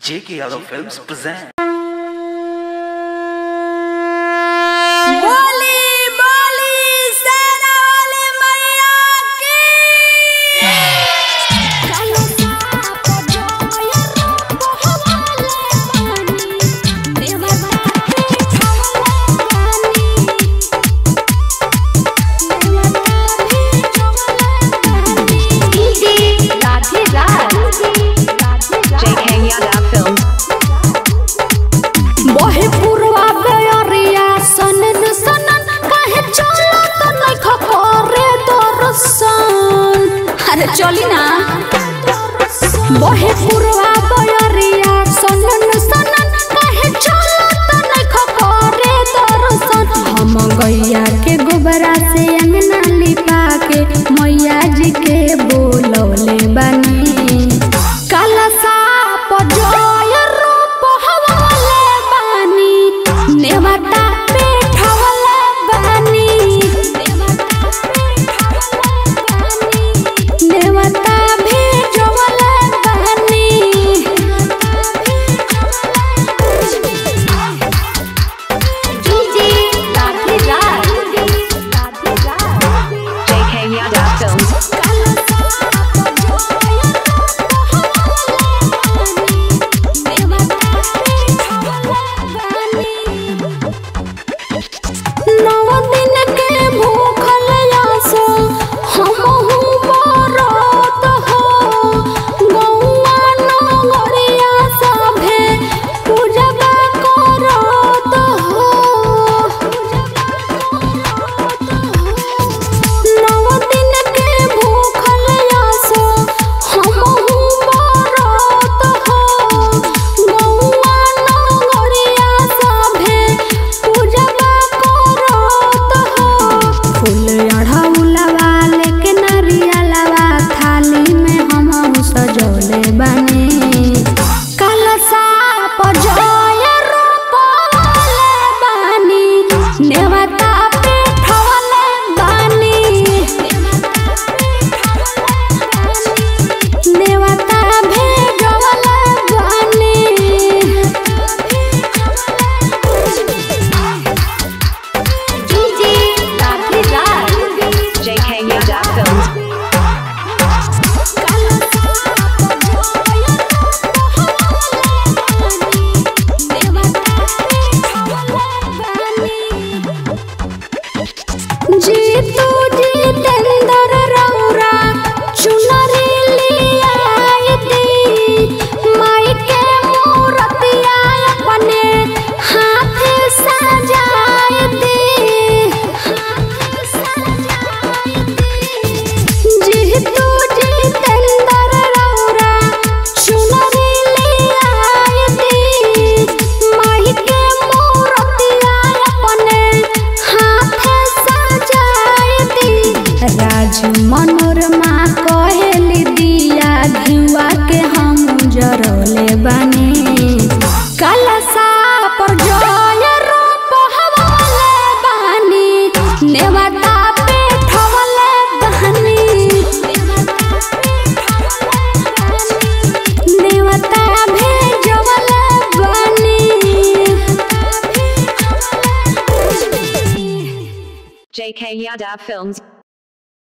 JK Yadav Films present. चली ना बहे पुरवा बयरिया सनन सनन काहे चलत नख करे दर्शन हम गैया के गोबरा से अंगना लिपा के मैया जी के बोलौले बानी कलशा पजोय रोपवले बानी नेवता बैठवले बानी नेवता भेजवले बानी जी राधे राज JK Yadav Films Jitu Jitendra रौरा चुनरी लियाई दी माई के मूर्तिया अपने हाथ सजाई दी जीतू जितेंद्र रौरा चुनरी लियाई दी माई के मूर्तिया अपने हाथ राज मनोरमा कहली दिया घिवा के हम जरले बानी कलशा पर जय रोपवले बानी नेवता बैठवले बानी नेवता भेजवले बानी JK Yadav Films